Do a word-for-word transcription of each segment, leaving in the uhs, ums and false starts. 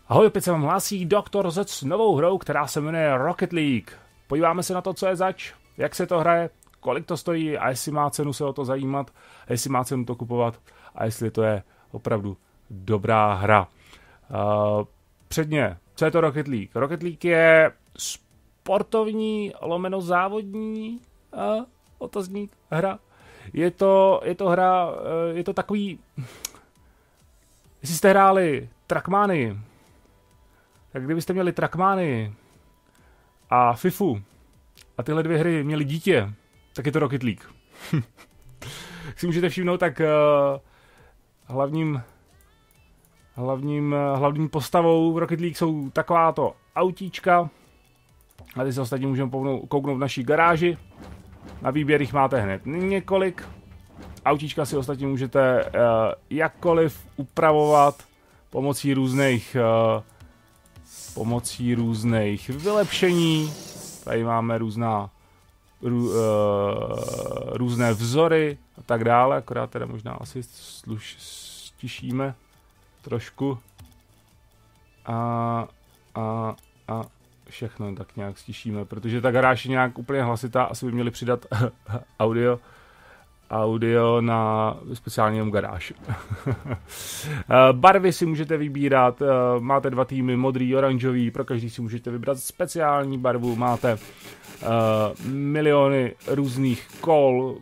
Ahoj, opět se vám hlásí doktor Z s novou hrou, která se jmenuje Rocket League. Podíváme se na to, co je zač, jak se to hraje, kolik to stojí a jestli má cenu se o to zajímat, a jestli má cenu to kupovat a jestli to je opravdu dobrá hra. Uh, předně, co je to Rocket League? Rocket League je sportovní lomeno závodní uh, otazník hra. Je to, je to hra, uh, je to takový... Jestli jste hráli Trackmany, tak kdybyste měli Trackmany a FIFU a tyhle dvě hry měli dítě, tak je to Rocket League. Jak si můžete všimnout, tak uh, hlavním, hlavním, uh, hlavním postavou v Rocket League jsou takováto autíčka. A ty se ostatně můžeme kouknout v naší garáži. Na výběr jich máte hned několik. Autíčka si ostatně můžete uh, jakkoliv upravovat pomocí různých uh, pomocí různých vylepšení. Tady máme různá rů, uh, různé vzory a tak dále, akorát teda možná asi sluš, stišíme trošku a, a, a všechno tak nějak stišíme, protože ta garáž je nějak úplně hlasitá, asi by měli přidat audio audio na speciálně jenom garáž. Barvy si můžete vybírat, máte dva týmy, modrý, oranžový, pro každý si můžete vybrat speciální barvu, máte uh, miliony různých kol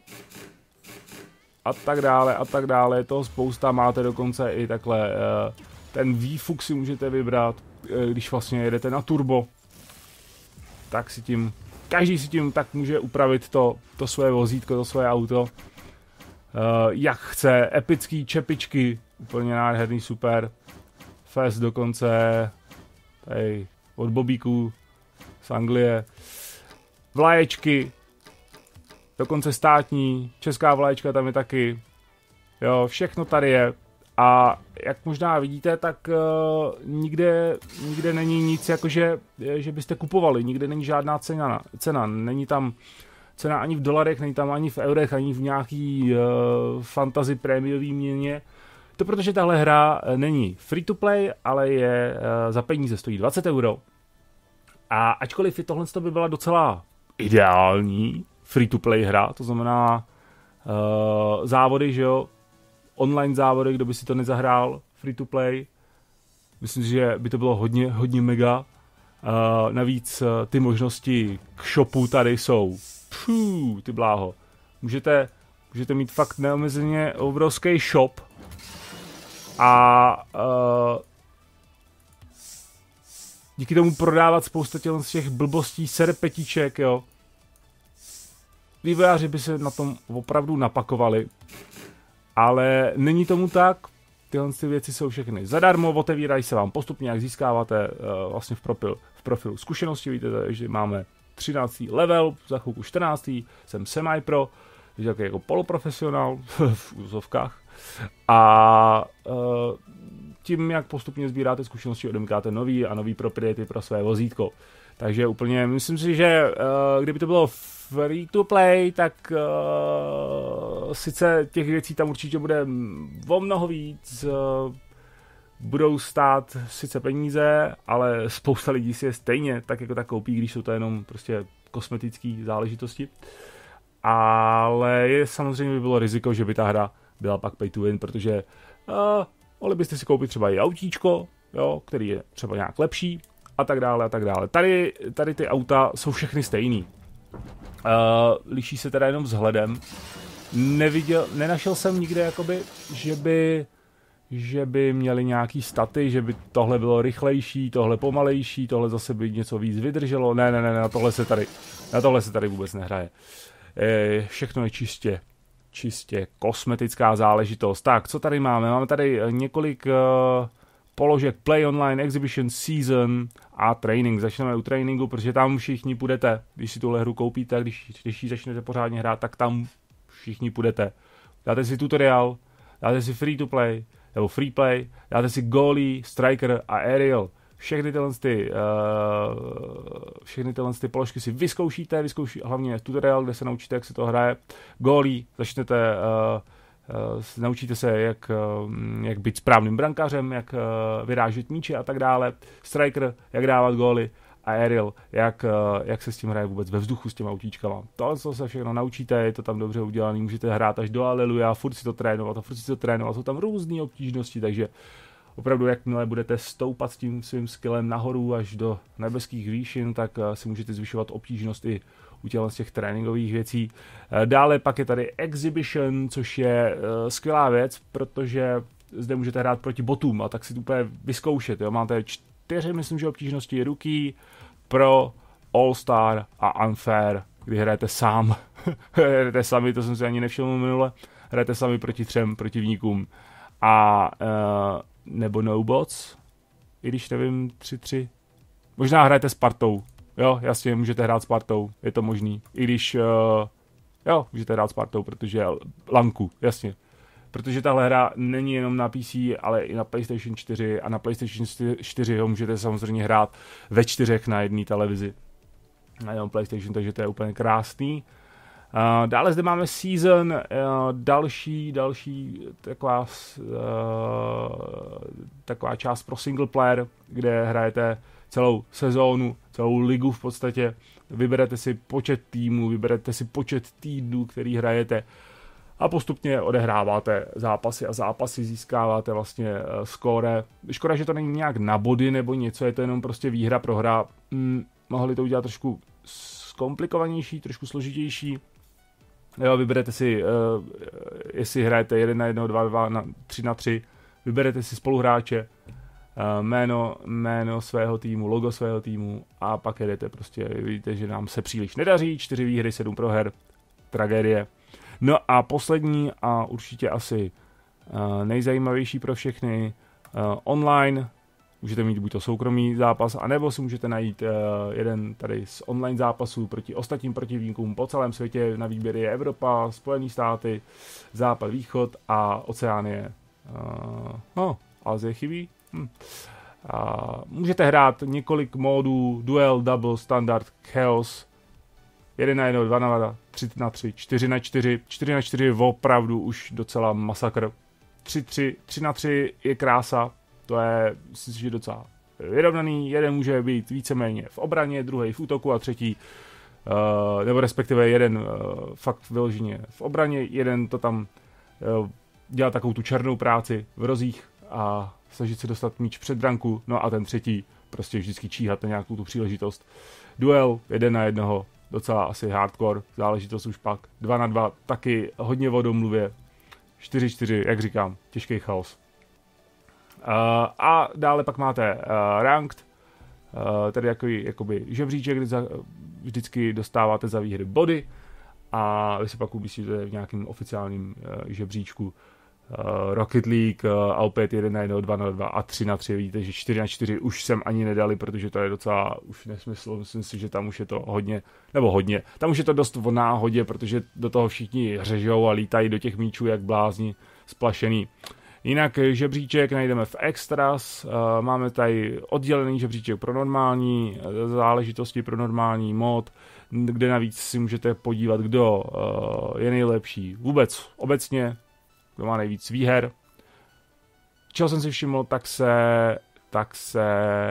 a tak dále a tak dále, je toho spousta, máte dokonce i takhle uh, ten výfuk si můžete vybrat, když vlastně jedete na turbo, tak si tím každý si tím tak může upravit to, to své vozítko, to své auto, uh, jak chce, epický čepičky, úplně nádherný, super, fest dokonce, tady od Bobíků z Anglie, vlaječky, dokonce státní, česká vlaječka tam je taky, jo, všechno tady je. A jak možná vidíte, tak uh, nikde, nikde není nic, jakože, že byste kupovali, nikde není žádná cena, cena, není tam cena ani v dolarech, není tam ani v eurech, ani v nějaký uh, fantasy prémiový měně. To protože tahle hra není free to play, ale je uh, za peníze, stojí dvacet euro. A ačkoliv je tohle by byla docela ideální free to play hra, to znamená uh, závody, že jo, online závody, kdo by si to nezahrál, free to play. Myslím si, že by to bylo hodně, hodně mega. Uh, navíc uh, ty možnosti k shopu tady jsou. Pů, ty bláho. Můžete, můžete mít fakt neomezeně obrovský shop. A uh, díky tomu prodávat spousta těch blbostí, serpetiček, jo. Vývojáři by se na tom opravdu napakovali. Ale není tomu tak, tyhle ty věci jsou všechny zadarmo, otevírají se vám postupně, jak získáváte uh, vlastně v, profil, v profilu zkušenosti, víte, že máme třináctý level, za chvilku čtrnáctý, jsem semi-pro, takže jako, jako poloprofesionál v úzovkách a uh, tím, jak postupně sbíráte zkušenosti, odemykáte nový a nový propriety pro své vozítko. Takže úplně, myslím si, že uh, kdyby to bylo free to play, tak uh, sice těch věcí tam určitě bude o mnoho víc, uh, budou stát sice peníze, ale spousta lidí si je stejně tak jako tak koupí, když jsou to jenom prostě kosmetické záležitosti. Ale je samozřejmě by bylo riziko, že by ta hra byla pak pay to win, protože uh, mohli byste si koupit třeba i autíčko, jo, který je třeba nějak lepší, a tak dále a tak dále. Tady, tady ty auta jsou všechny stejný. Uh, liší se teda jenom vzhledem. Neviděl, nenašel jsem nikde, jakoby, že by, že by měli nějaký staty, že by tohle bylo rychlejší, tohle pomalejší, tohle zase by něco víc vydrželo. Ne, ne, ne, na tohle se tady, na tohle se tady vůbec nehraje. E, všechno je čistě, čistě kosmetická záležitost. Tak, co tady máme? Máme tady několik uh, položek Play Online, Exhibition, Season a Training. Začneme u tréninku, protože tam všichni půjdete. Když si tuhle hru koupíte, když, když ji začnete pořádně hrát, tak tam všichni půjdete. Dáte si tutoriál, dáte si free to play, nebo free play, dáte si goalie, striker a aerial. Všechny tyhle, ty, uh, všechny tyhle ty položky si vyzkoušíte, vyzkouší hlavně tutoriál, kde se naučíte, jak se to hraje. Goalie, začnete uh, naučíte se, jak, jak být správným brankářem, jak vyrážet míče a tak dále. Striker, jak dávat góly. A aerial, jak, jak se s tím hraje vůbec ve vzduchu s těma autíčkama. Tohle se všechno naučíte, je to tam dobře udělané, můžete hrát až do Aleluja, furt si to trénovat a furt si to trénovat, jsou tam různé obtížnosti, takže opravdu jakmile budete stoupat s tím svým skillem nahoru až do nebeských výšin, tak si můžete zvyšovat obtížnost i u těchto z těch tréninkových věcí. Dále pak je tady Exhibition, což je skvělá věc, protože zde můžete hrát proti botům a tak si to úplně vyzkoušet. Jo? Máte čtyři, myslím, že obtížnosti Rookie, Pro, All-Star a Unfair, kdy hrajete sám. hrajete sami, to jsem si ani nevšiml minule. Hrajete sami proti třem protivníkům. A uh, nebo No Bots, i když nevím, tři tři. Možná hrajete s partou. Jo, jasně, můžete hrát s partou, je to možný. I když, uh, jo, můžete hrát s partou, protože lanku, jasně. Protože tahle hra není jenom na P C, ale i na PlayStation čtyři a na PlayStation čtyři ho můžete samozřejmě hrát ve čtyřech na jedné televizi. Na jednom PlayStation, takže to je úplně krásný. Uh, dále zde máme Season, uh, další, další taková, uh, taková část pro single player, kde hrajete celou sezónu, celou ligu v podstatě. Vyberete si počet týmů, vyberete si počet týdnů, který hrajete a postupně odehráváte zápasy a zápasy získáváte vlastně uh, skóre. Škoda, že to není nějak na body nebo něco, je to jenom prostě výhra, prohra. Hmm, mohli to udělat trošku zkomplikovanější, trošku složitější. Jo, vyberete si, uh, jestli hrajete jeden na jednoho, dva na dva, na tři na tři, vyberete si spoluhráče, uh, jméno, jméno svého týmu, logo svého týmu a pak jedete prostě, vidíte, že nám se příliš nedaří, čtyři výhry, sedm proher, tragédie. No a poslední a určitě asi uh, nejzajímavější pro všechny, uh, online, můžete mít buď to soukromý zápas, anebo si můžete najít uh, jeden tady z online zápasů proti ostatním protivníkům po celém světě. Na výběr je Evropa, Spojené státy, Západ, Východ a Oceánie. Uh, no, Asie chybí. Hm. Uh, můžete hrát několik módů, duel, double, standard, chaos, jeden na jeden, dva na dva, tři na tři, čtyři na čtyři, čtyři na čtyři je opravdu už docela masakr. tři na tři je krása. To je, myslím si, že docela vyrovnaný. Jeden může být víceméně v obraně, druhý v útoku a třetí, uh, nebo respektive jeden uh, fakt vyloženě v obraně, jeden to tam uh, dělá takovou tu černou práci v rozích a snažit se dostat míč před branku, no a ten třetí prostě vždycky číhat na nějakou tu příležitost. Duel, jeden na jednoho, docela asi hardcore, záležitost už pak. Dva na dva, taky hodně o domluvě. čtyři čtyři, jak říkám, těžký chaos. Uh, a dále pak máte uh, ranked, uh, tedy jakoby, jakoby žebříček, kde za, vždycky dostáváte za výhry body a vy se pak umístíte v nějakém oficiálním uh, žebříčku. Uh, Rocket League uh, a opět jeden na jeden, dva na dva a tři na tři, vidíte, že čtyři na čtyři už jsem ani nedali, protože to je docela už nesmysl, myslím si, že tam už je to hodně, nebo hodně, tam už je to dost o náhodě, protože do toho všichni hřežou a lítají do těch míčů jak blázni splašený. Jinak žebříček najdeme v Extras, uh, máme tady oddělený žebříček pro normální záležitosti, pro normální mod, kde navíc si můžete podívat, kdo uh, je nejlepší vůbec obecně, kdo má nejvíc výher. Čeho jsem si všiml, tak se, tak se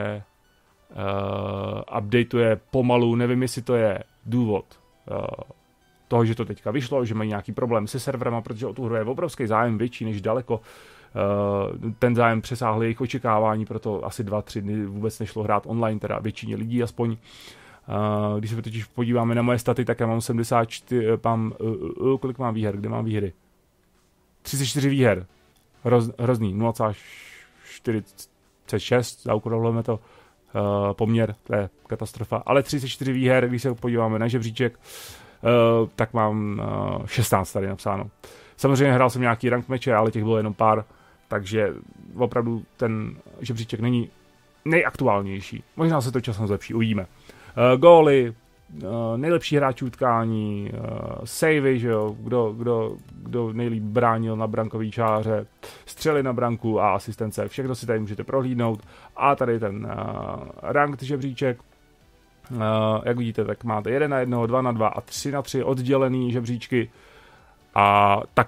uh, updateuje pomalu, nevím, jestli to je důvod uh, toho, že to teďka vyšlo, že mají nějaký problém se serverama, protože o tu hru je obrovský zájem, větší než daleko. Uh, ten zájem přesáhl jejich očekávání, proto asi dva, tři dny vůbec nešlo hrát online, teda většině lidí aspoň. Uh, když se totiž podíváme na moje staty, tak já mám sedmdesát čtyři, mám, uh, uh, kolik mám výher, kde mám výhry? třicet čtyři výher, Hroz, hrozný, nula celá čtyřicet šest, zaokrúhlujeme to, uh, poměr, to je katastrofa, ale třicet čtyři výher, když se podíváme na žebříček, uh, tak mám uh, šestnáct tady napsáno. Samozřejmě hrál jsem nějaký rank meče, ale těch bylo jenom pár, takže opravdu ten žebříček není nejaktuálnější. Možná se to časem zlepší, uvidíme. Uh, góly, uh, nejlepší hráči utkání, uh, savey, že jo, kdo, kdo, kdo nejlíp bránil na brankový čáře, střely na branku a asistence, všechno si tady můžete prohlídnout. A tady ten uh, ranked žebříček, uh, jak vidíte, tak máte jeden na jednoho, dva na dva a tři na tři oddělený žebříčky. A taky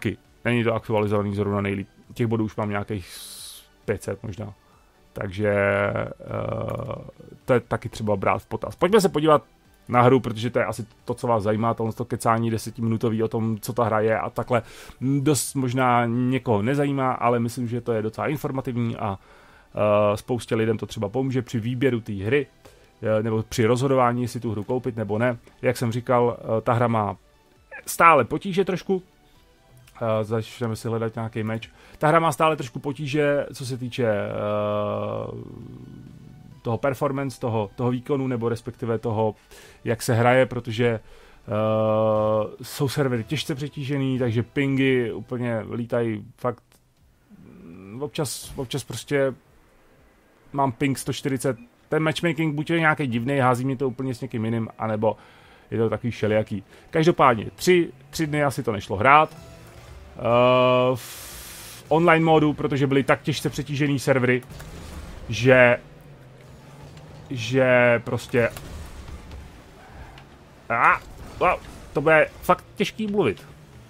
není to aktualizovaný zrovna nejlíp. Těch bodů už mám nějakých pět set možná. Takže uh, to je taky třeba brát v potaz. Pojďme se podívat na hru, protože to je asi to, co vás zajímá, tohle to kecání desetiminutový o tom, co ta hra je a takhle. Dost možná někoho nezajímá, ale myslím, že to je docela informativní a uh, spoustě lidem to třeba pomůže při výběru té hry, uh, nebo při rozhodování, jestli tu hru koupit nebo ne. Jak jsem říkal, uh, ta hra má stále potíže trošku, uh, začneme si hledat nějaký meč. Ta hra má stále trošku potíže, co se týče uh, toho performance, toho, toho výkonu, nebo respektive toho, jak se hraje, protože uh, jsou servery těžce přetížený, takže pingy úplně lítají fakt občas, občas prostě mám ping sto čtyřicet. Ten matchmaking buď je nějaký divný, hází mi to úplně s někým jiným, anebo je to takový všelijaký. Každopádně, tři, tři dny asi to nešlo hrát. Uh, v online módu, protože byly tak těžce přetížený servery, že že prostě a, wow, to bude fakt těžký mluvit.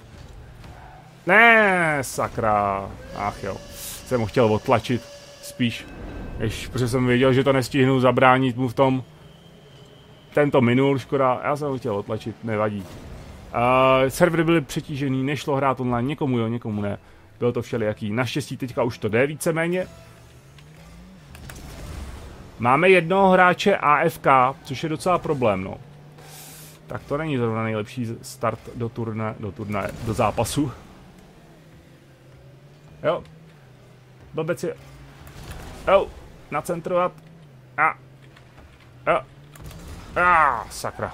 Ne, sakra. Ach jo, jsem ho chtěl odtlačit spíš, než, protože jsem věděl, že to nestihnu zabránit mu v tom. Tento minul, škoda, já jsem ho chtěl odtlačit, nevadí. Uh, servery byly přetížený, nešlo hrát online, někomu jo, někomu ne. Bylo to všelijaký. Naštěstí teďka už to jde víceméně. Máme jednoho hráče A F K, což je docela problém, no. Tak to není zrovna nejlepší start do turné, do turné, do zápasu. Jo. Blbec je. Jo. Nacentrovat. A. Jo. A. Sakra.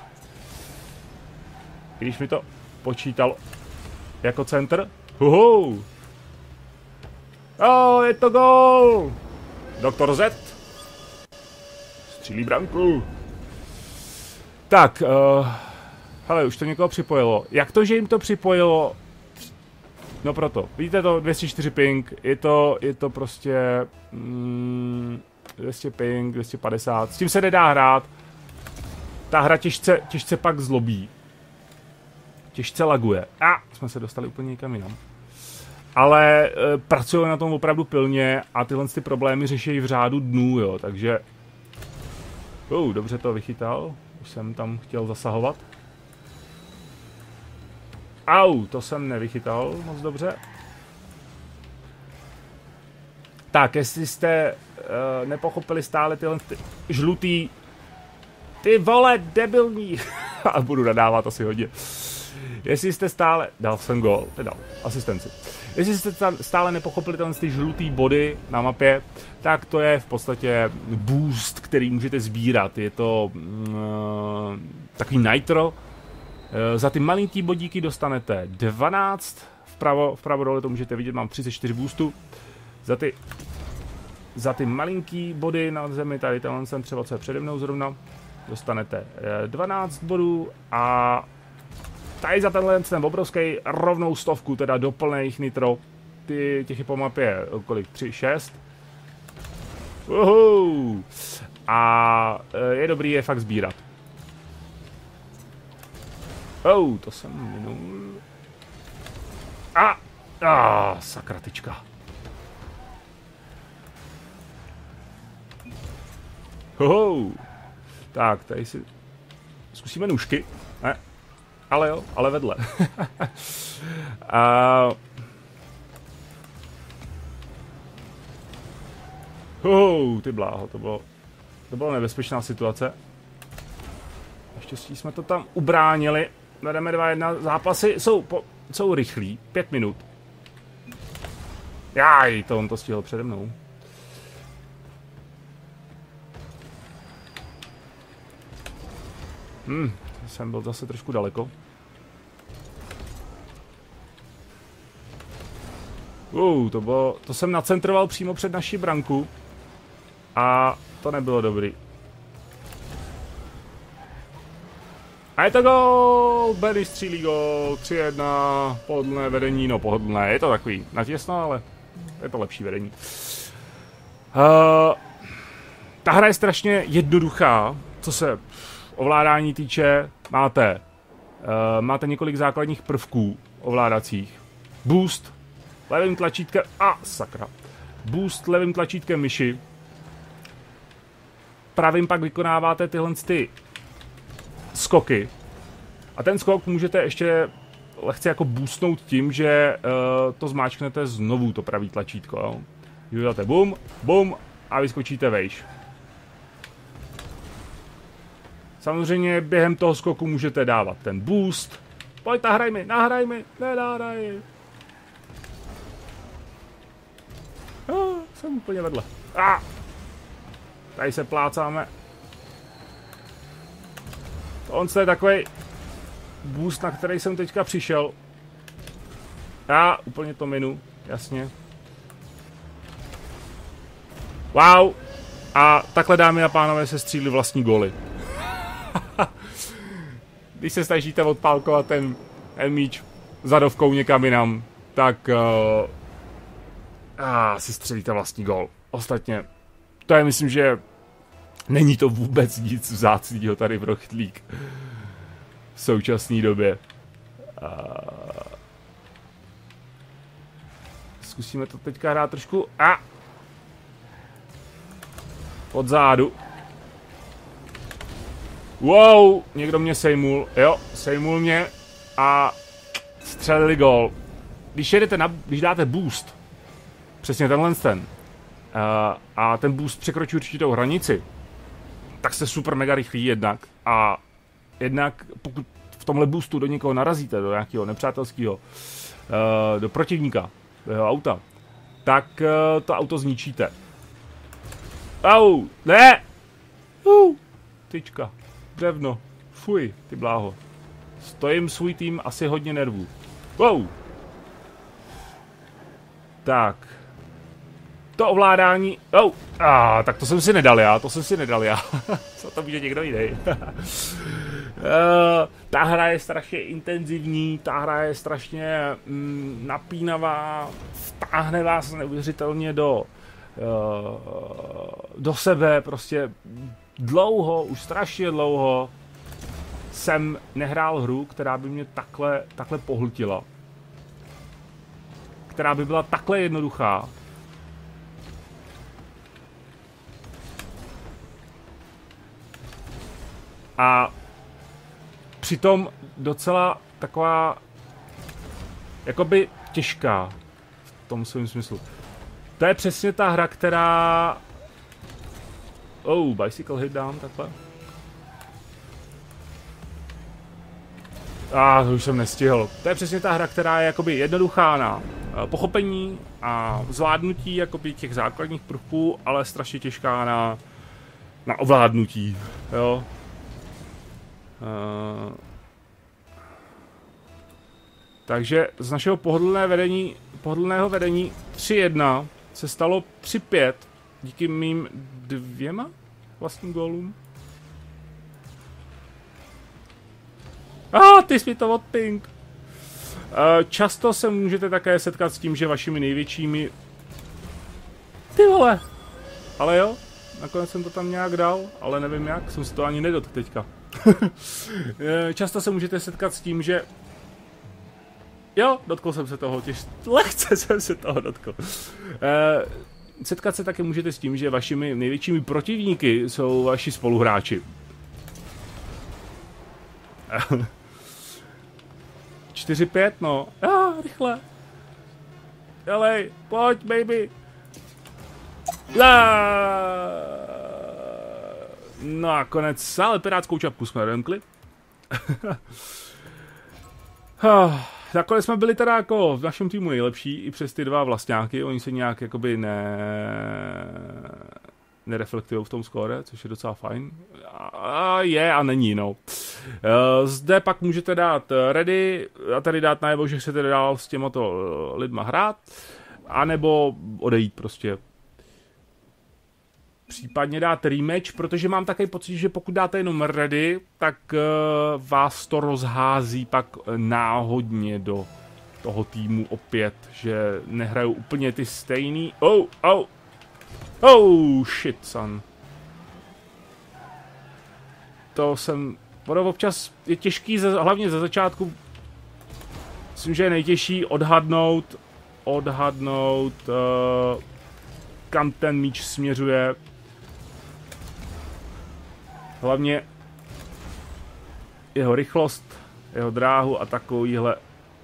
Když mi to počítalo jako centr. Huhu. Oh, je to gól. Doktor Z. Střílí branku. Tak, uh, hele, už to někoho připojilo. Jak to, že jim to připojilo? No proto. Vidíte to, dvě stě čtyři ping, je to, je to prostě mm, dvě stě ping, dvě stě padesát. S tím se nedá hrát. Ta hra těžce, těžce pak zlobí. Těžce laguje. A jsme se dostali úplně někam jinam. Ale e, pracují na tom opravdu pilně a tyhle ty problémy řeší v řádu dnů, jo, takže uh, dobře to vychytal, už jsem tam chtěl zasahovat. Au, to jsem nevychytal moc dobře. Tak, jestli jste uh, nepochopili stále tyhle ty žlutý, ty vole, debilní, a budu nadávat asi hodně. Jestli jste stále, dal jsem gól, dal asistenci. Jestli jste stále nepochopili tyhle ty žlutý body na mapě, tak to je v podstatě boost, který můžete sbírat. Je to uh, takový nitro. Uh, za ty malinký bodíky dostanete dvanáct, vpravo, vpravo dole to můžete vidět, mám třicet čtyři boostů. Za ty, za ty malinký body na zemi, tady tenhle jsem třeba, co je přede mnou zrovna, dostanete dvanáct bodů a tady za tenhle ten obrovský rovnou stovku, teda do plných nitro. Ty, těch je po mapě kolik? tři, šest. Uhuu. A je dobrý je fakt sbírat. Oh, to jsem minul. A, a sakratička. Hoho. Tak, tady si zkusíme nůžky. Ne. Ale jo, ale vedle. A... Oh, ty bláho, to bylo, to byla nebezpečná situace. Naštěstí jsme to tam ubránili. Vedeme dva jedna, zápasy jsou, po, jsou rychlí, pět minut. Jaj, to on to stihl přede mnou. Hm, jsem byl zase trošku daleko. Uh, to bylo, to jsem nacentroval přímo před naší branku. A to nebylo dobrý. A je to gól! Benny střílí gól, tři jedna, pohodlné vedení, no pohodlné, je to takový natěsno, ale je to lepší vedení. Uh, ta hra je strašně jednoduchá, co se ovládání týče, máte, uh, máte několik základních prvků ovládacích. Boost levým tlačítkem, a sakra, boost levým tlačítkem myši. Pravým pak vykonáváte tyhle ty skoky. A ten skok můžete ještě lehce jako boostnout tím, že uh, to zmáčknete znovu, to pravý tlačítko. Jo? Uděláte bum, bum a vyskočíte vejš. Samozřejmě během toho skoku můžete dávat ten boost. Pojď, nahraj mi, nahraj mi, nenahraj. Ah, jsem úplně vedle. Ah, tady se plácáme. On je takový boost, na který jsem teďka přišel. Já úplně to minu, jasně. Wow. A takhle, dámy a pánové, se střílí vlastní góly. Když se snažíte odpálkovat ten, ten míč zadovkou někam jinam, tak uh, ah, si střelíte vlastní gól. Ostatně, to je, myslím, že není to vůbec nic vzácného tady v Rocket League v současné době. Uh, zkusíme to teďka hrát trošku. A od zádu. Wow, někdo mě sejmul, jo, sejmul mě a střelili gól. Když jedete na, když dáte boost, přesně tenhle ten, uh, a ten boost překročí určitou hranici, tak jste super mega rychlí jednak a jednak pokud v tomhle boostu do někoho narazíte, do nějakého nepřátelského, uh, do protivníka, do jeho auta, tak uh, to auto zničíte. Au, ne! Uh, tyčka. Drevno. Fuj, ty bláho. Stojím svůj tým asi hodně nervů. Wow. Tak. To ovládání... Oh. Ah, tak to jsem si nedal já, to jsem si nedal já. Co to může někdo jiný. uh, ta hra je strašně intenzivní, ta hra je strašně mm, napínavá, vtáhne vás neuvěřitelně do... Uh, do sebe, prostě dlouho, už strašně dlouho jsem nehrál hru, která by mě takhle, takhle pohltila. Která by byla takhle jednoduchá. A přitom docela taková jakoby těžká v tom svém smyslu. To je přesně ta hra, která... Oh, bicycle hit down, takhle. A ah, to už jsem nestihl. To je přesně ta hra, která je jakoby jednoduchá na pochopení a zvládnutí jakoby těch základních prvků, ale strašně těžká na, na ovládnutí, jo. Uh, takže z našeho pohodlné vedení, pohodlného vedení tři jedna se stalo tři pět díky mým dvěma vlastním gólům. A ah, ty jsi mi to odpink. Uh, často se můžete také setkat s tím, že vašimi největšími... Ty vole! Ale jo, nakonec jsem to tam nějak dal, ale nevím jak, jsem si to ani nedot teďka. Často se můžete setkat s tím, že... Jo, dotkl jsem se toho, těž... lehce jsem se toho dotkl. Uh, setkat se také můžete s tím, že vašimi největšími protivníky jsou vaši spoluhráči. čtyři pět, no. Ah, rychle. Jelej, pojď, baby. No a konec, ale pirátskou čapku jsme domkli. Nakonec jsme byli teda jako v našem týmu nejlepší, i přes ty dva vlastňáky, oni se nějak jakoby ne... nereflektují v tom skóre, což je docela fajn. A je a není, no. Zde pak můžete dát ready a tady dát najevo, že chcete dál s těmato lidma hrát, anebo odejít prostě. Případně dát rematch, protože mám takový pocit, že pokud dáte jenom ready, tak vás to rozhází pak náhodně do toho týmu opět, že nehrajou úplně ty stejný. Oh, oh. Oh, shit, son. To jsem... Ono občas je těžký, ze, hlavně ze začátku, Myslím, že je nejtěžší odhadnout, odhadnout, uh, kam ten míč směřuje. Hlavně jeho rychlost, jeho dráhu a takovýhle.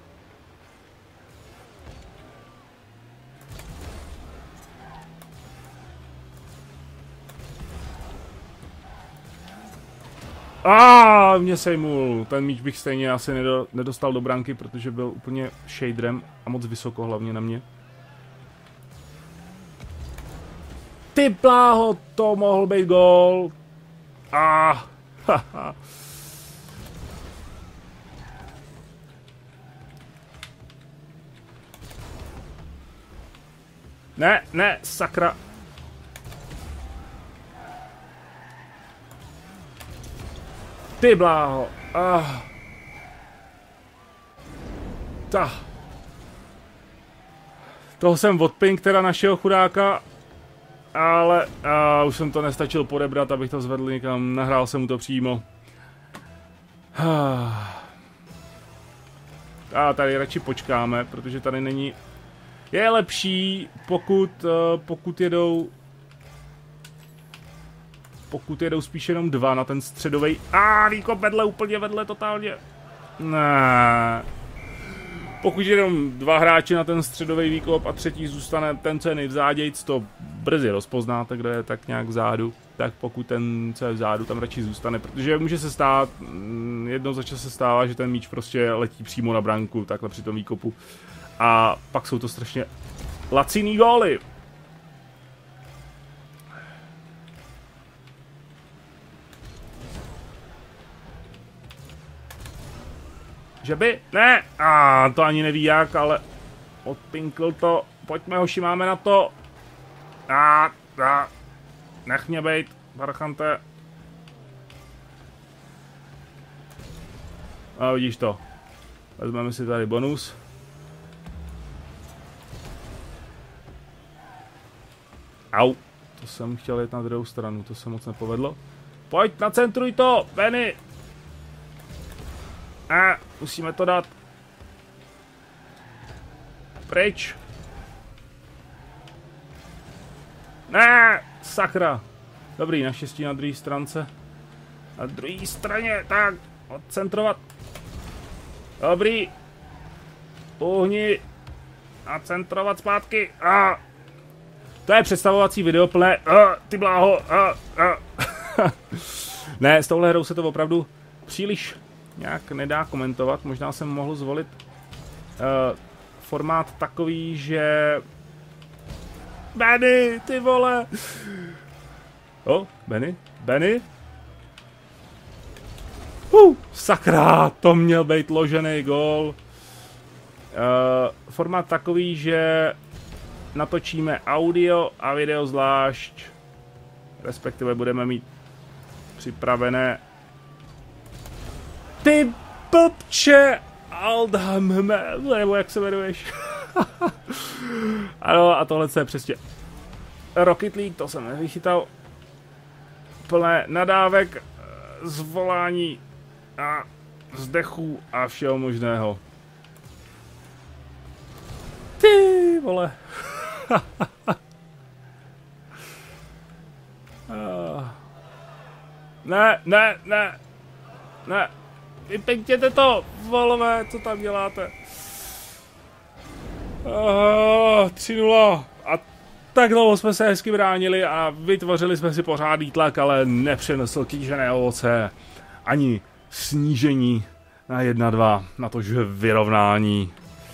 A ah, mě sejmul. Ten míč bych stejně asi nedo, nedostal do branky, protože byl úplně shaderem a moc vysoko hlavně na mě. Ty bláho, to mohl být gól. Ah, haha. Ne, ne, sakra. Ty bláho. Ah. Ta. Toho jsem odpink teda našeho chudáka. Ale a, už jsem to nestačil podebrat, abych to zvedl někam. Nahrál jsem mu to přímo. A tady radši počkáme, protože tady není... Je lepší, pokud, pokud jedou... Pokud jedou spíš jenom dva na ten středovej. A výkop vedle, úplně vedle, totálně. Ne. Pokud jenom dva hráči na ten středový výkop a třetí zůstane ten, co je nejvzádějc, to brzy rozpoznáte, kdo je tak nějak vzadu. Tak pokud ten, co je vzadu, tam radši zůstane, protože může se stát, jednou za čas se stává, že ten míč prostě letí přímo na branku, takhle při tom výkopu. A pak jsou to strašně laciný góly. Že by? Ne! A ah, to ani neví jak, ale odpinkl to. Pojďme, hoši, máme na to. A ah, ah. Nech mě bejt, Barchante. A vidíš to. Vezmeme si tady bonus. Au. To jsem chtěl jít na druhou stranu, to se moc nepovedlo. Pojď, nacentruj to, Benny. A musíme to dát pryč. Ne, sakra. Dobrý, naštěstí na druhé stránce. Na druhé straně, tak, odcentrovat. Dobrý. Uhni. A centrovat zpátky. A to je představovací video plné. A, ty bláho. A, a. Ne, s touhle hrou se to opravdu příliš nějak nedá komentovat. Možná jsem mohl zvolit uh, formát takový, že... Benny, ty vole! O, Benny, Benny? Uh, sakra, to měl být ložený gól. Uh, formát takový, že natočíme audio a video zvlášť. Respektive budeme mít připravené. Ty blbče! Aldham, nebo jak se jmenuješ? Ano, a tohle je přesně Rocket League, to jsem nevychytal. Plné nadávek, zvolání a vzdechů a všeho možného. Ty vole. Ne, ne, ne, ne. Vypěkněte to, volové, co tam děláte? Uh, tři nula. A tak dlouho jsme se hezky bránili a vytvořili jsme si pořádný tlak, ale nepřenesl kýžené ovoce. Ani snížení na jedna dva, na to, že vyrovnání.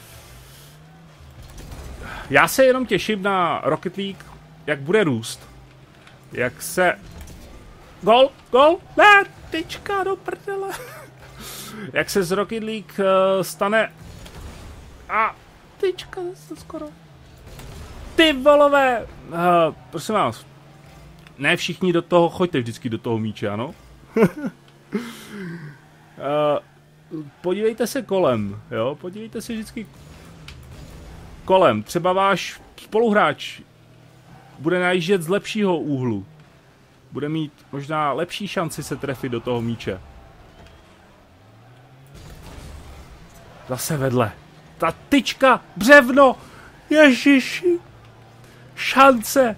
Já se jenom těším na Rocket League, jak bude růst. Jak se... Gol, gol, ne, tyčka do prdele. Jak se z Rocket League uh, stane... A tyčka zase skoro. Ty volové! Uh, prosím vás. Ne všichni do toho, choďte vždycky do toho míče, ano? uh, podívejte se kolem, jo? Podívejte se vždycky kolem. Třeba váš spoluhráč bude najíždět z lepšího úhlu. Bude mít možná lepší šanci se trefit do toho míče. Zase vedle. ta tyčka, břevno, ježiši, šance.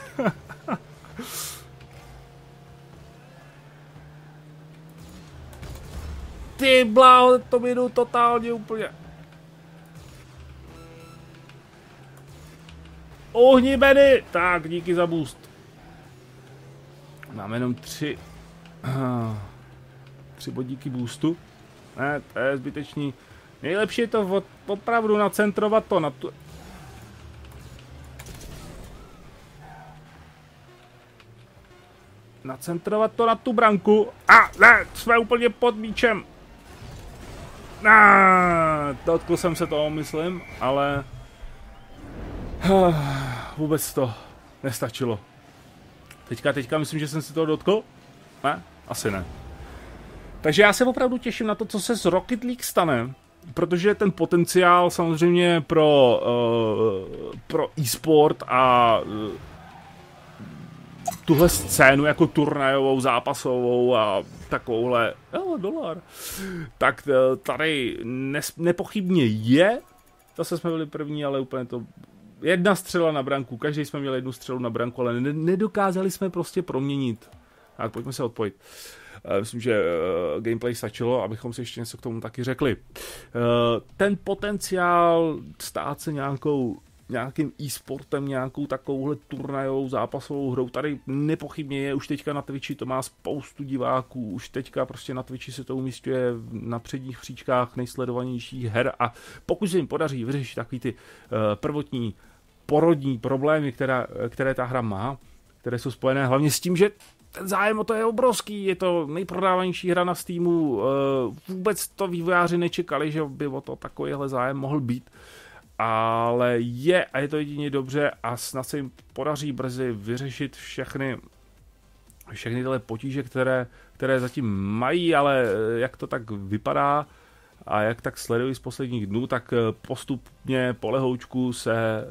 Ty bláho, to minu totálně úplně. Uhni, Benny! Tak, díky za boost. Máme jenom tři... Tři bodíky boostu. Ne, to je zbytečný. Nejlepší je to opravdu nacentrovat to na tu... Nacentrovat to na tu branku. A ne, jsme úplně pod míčem. Ah, dotkl jsem se toho, myslím, ale... Vůbec to nestačilo. Teďka, teďka myslím, že jsem si toho dotkl? Ne? Asi ne. Takže já se opravdu těším na to, co se z Rocket League stane, protože ten potenciál samozřejmě pro, uh, pro e-sport a uh, tuhle scénu jako turnajovou, zápasovou a takovouhle, jo, dolar, tak uh, tady nes, nepochybně je. Zase jsme byli první, ale úplně to... Jedna střela na branku, každý jsme měli jednu střelu na branku, ale nedokázali jsme prostě proměnit. Tak pojďme se odpojit. Uh, myslím, že uh, gameplay stačilo, abychom si ještě něco k tomu taky řekli. Uh, ten potenciál stát se nějakou, nějakým e-sportem, nějakou takovouhle turnajovou zápasovou hrou, tady nepochybně je, už teďka na Twitchi to má spoustu diváků, už teďka prostě na Twitchi se to umísťuje na předních příčkách nejsledovanějších her a pokud se jim podaří vyřešit takový ty uh, prvotní porodní problémy, která, které ta hra má, které jsou spojené hlavně s tím, že ten zájem o to je obrovský, je to nejprodávanější hra na Steamu, vůbec to vývojáři nečekali, že by o to takovýhle zájem mohl být, ale je a je to jedině dobře a snad se jim podaří brzy vyřešit všechny, všechny tyhle potíže, které, které zatím mají, ale jak to tak vypadá a jak tak sledují z posledních dnů, tak postupně po lehoučku se,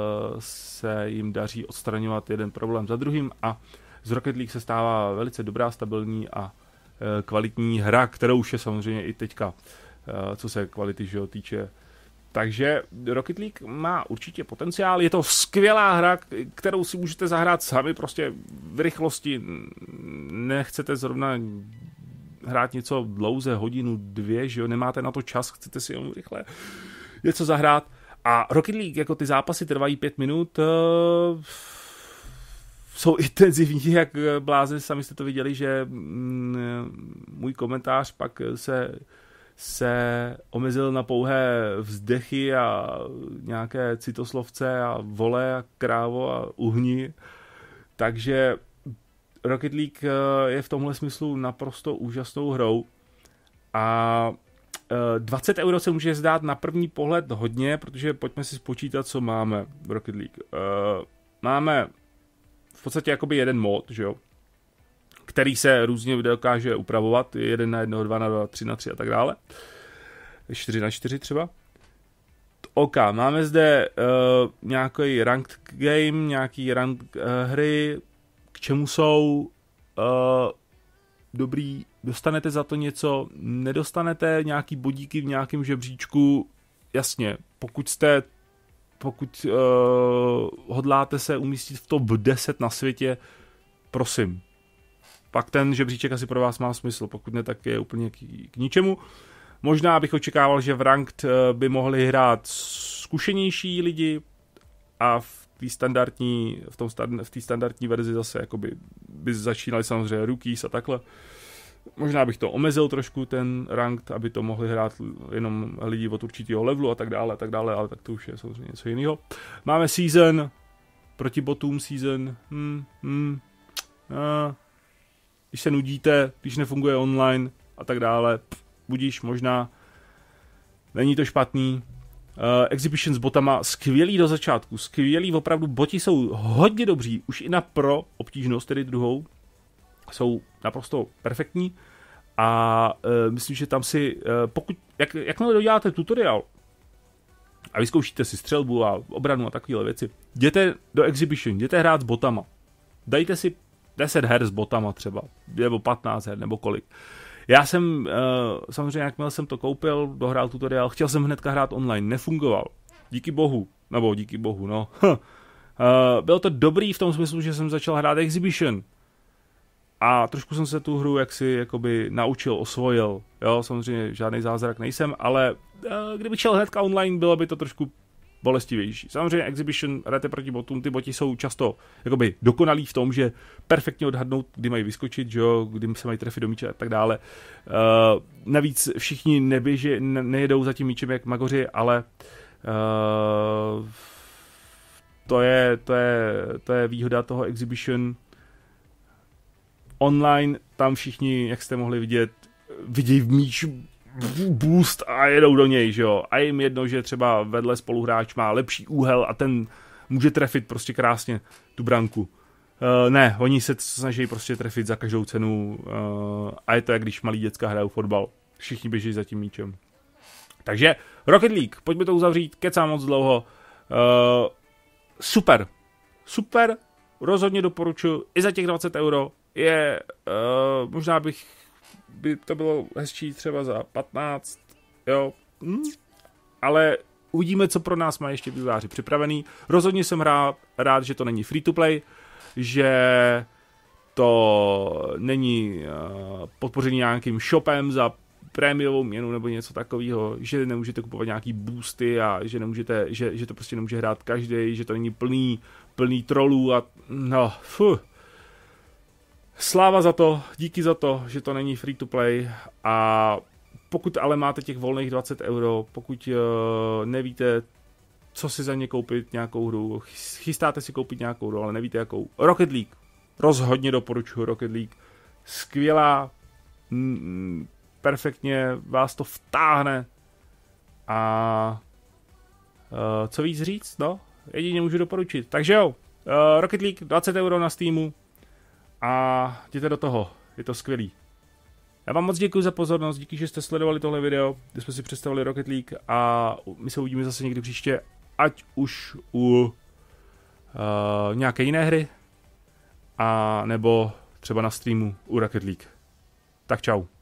se jim daří odstraňovat jeden problém za druhým a z Rocket League se stává velice dobrá, stabilní a kvalitní hra, kterou už je samozřejmě i teďka, co se kvality že, týče. Takže Rocket League má určitě potenciál, je to skvělá hra, kterou si můžete zahrát sami prostě v rychlosti, nechcete zrovna hrát něco dlouze, hodinu, dvě, že jo, nemáte na to čas, chcete si jenom rychle něco zahrát. A Rocket League, jako ty zápasy trvají pět minut, uh, jsou intenzivní, jak blázen, sami jste to viděli, že mm, můj komentář pak se, se omezil na pouhé vzdechy a nějaké citoslovce a vole a krávo a uhni. Takže Rocket League je v tomhle smyslu naprosto úžasnou hrou a dvacet euro se může zdát na první pohled hodně, protože pojďme si spočítat, co máme v Rocket League. Máme v podstatě jakoby jeden mod, že jo, který se různě dokáže upravovat, jeden na jednoho, dva na dva, tři na tři a tak dále, čtyři na čtyři třeba. OK, máme zde uh, nějaký ranked game, nějaký ranked uh, hry, k čemu jsou uh, dobrý, dostanete za to něco, nedostanete nějaký bodíky v nějakém žebříčku, jasně, pokud jste, pokud uh, hodláte se umístit v top deset na světě, prosím, pak ten žebříček asi pro vás má smysl, pokud ne, tak je úplně k, k ničemu. Možná bych očekával, že v ranked by mohli hrát zkušenější lidi a v té standardní, v tom stand, v té standardní verzi zase jakoby by začínali samozřejmě rookies a takhle. Možná bych to omezil trošku, ten ranked, aby to mohli hrát jenom lidi od určitého levelu a tak dále, a tak dále, ale tak to už je samozřejmě něco jiného. Máme season, proti botům season, hmm, hmm, a, když se nudíte, když nefunguje online a tak dále, pff, budíš možná, není to špatný. Uh, Exhibition s botama, skvělý do začátku, skvělý, opravdu boti jsou hodně dobří, už i na pro obtížnost, tedy druhou, jsou naprosto perfektní a uh, myslím, že tam si, uh, pokud, jak, jakmile doděláte tutoriál a vyzkoušíte si střelbu a obranu a takovéhle věci, jděte do Exhibition, jděte hrát s botama, dajte si deset her s botama třeba, nebo patnáct her, nebo kolik. Já jsem, uh, samozřejmě jakmile jsem to koupil, dohrál tutoriál, chtěl jsem hnedka hrát online, nefungoval. Díky bohu, nebo díky bohu, no. uh, bylo to dobrý v tom smyslu, že jsem začal hrát Exhibition. A trošku jsem se tu hru jaksi jakoby naučil, osvojil. Jo, samozřejmě žádný zázrak nejsem, ale uh, kdybych šel hnedka online, bylo by to trošku bolestivější. Samozřejmě Exhibition, hrajete proti botům, ty boti jsou často jakoby dokonalí v tom, že perfektně odhadnou, kdy mají vyskočit, že jo, kdy se mají trefit do míče a tak dále. Uh, navíc všichni neběží, ne, nejedou za tím míčem jak magoři, ale uh, to je, to je, to je výhoda toho Exhibition. Online tam všichni, jak jste mohli vidět, vidějí v míč boost a jedou do něj, že jo. A jim jedno, že třeba vedle spoluhráč má lepší úhel a ten může trefit prostě krásně tu branku. Uh, ne, oni se snaží prostě trefit za každou cenu uh, a je to jak když malí děcka hrajou fotbal. Všichni běží za tím míčem. Takže Rocket League, pojďme to uzavřít, kecám moc dlouho. Uh, super, super, rozhodně doporučuji, i za těch dvacet euro je, uh, možná bych, by to bylo hezčí třeba za patnáct, jo, hm. Ale uvidíme, co pro nás má ještě vývojáři připravený. Rozhodně jsem rád, rád, že to není free to play, že to není uh, podpořený nějakým shopem za prémiovou měnu nebo něco takového, že nemůžete kupovat nějaký boosty a že nemůžete, že, že to prostě nemůže hrát každý, že to není plný, plný trolů a no, fuh. Sláva za to, díky za to, že to není free to play a pokud ale máte těch volných dvacet euro, pokud uh, nevíte, co si za ně koupit nějakou hru, chystáte si koupit nějakou hru, ale nevíte jakou. Rocket League, rozhodně doporučuji Rocket League, skvělá, mm, perfektně vás to vtáhne a uh, co víc říct, no, jedině můžu doporučit. Takže jo, uh, Rocket League, dvacet euro na Steamu a jděte do toho, je to skvělý. Já vám moc děkuji za pozornost, díky, že jste sledovali tohle video, kde jsme si představili Rocket League a my se uvidíme zase někdy příště, ať už u uh, nějaké jiné hry, a nebo třeba na streamu u Rocket League. Tak čau.